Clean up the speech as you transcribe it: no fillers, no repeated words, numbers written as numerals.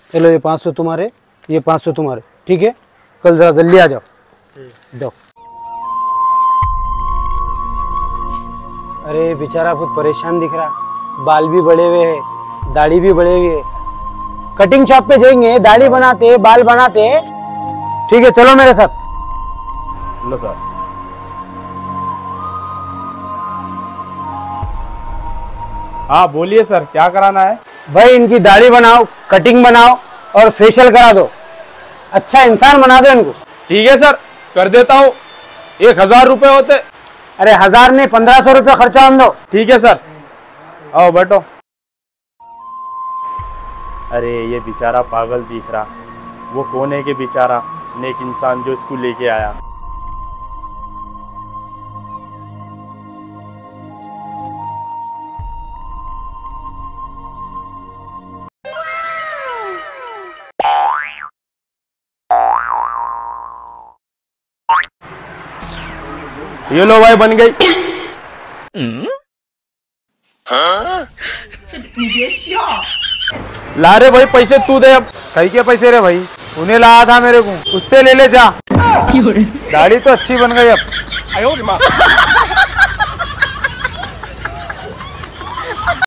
चलो ये 500 तुम्हारे, ये 500 तुम्हारे, ठीक है। कल जरा जल्दी आ जाओ। जाओ। अरे बेचारा बहुत परेशान दिख रहा, बाल भी बड़े हुए हैं, दाढ़ी भी बड़े हुए है। कटिंग शॉप पे जाएंगे, दाढ़ी बनाते, बाल बनाते। ठीक है, चलो मेरे साथ। लो सर। हाँ बोलिए सर, क्या कराना है? भाई इनकी दाढ़ी बनाओ, कटिंग बनाओ और फेशियल करा दो, अच्छा इंसान बना दो इनको। ठीक है सर, कर देता हूँ। 1000 रुपए होते। अरे 1000 नहीं, 1500 रुपये खर्चा हम दो। ठीक है सर, आओ बैठो। अरे ये बेचारा पागल दिख रहा, वो कौन है कि बेचारा नेक इंसान जो इसको लेके आया। ये लो भाई, बन गई। ला रे भाई, पैसे तू दे। अब कहीं के पैसे रे भाई? उन्हें लाया था मेरे को, उससे ले ले जा। दाढ़ी तो अच्छी बन गई अब।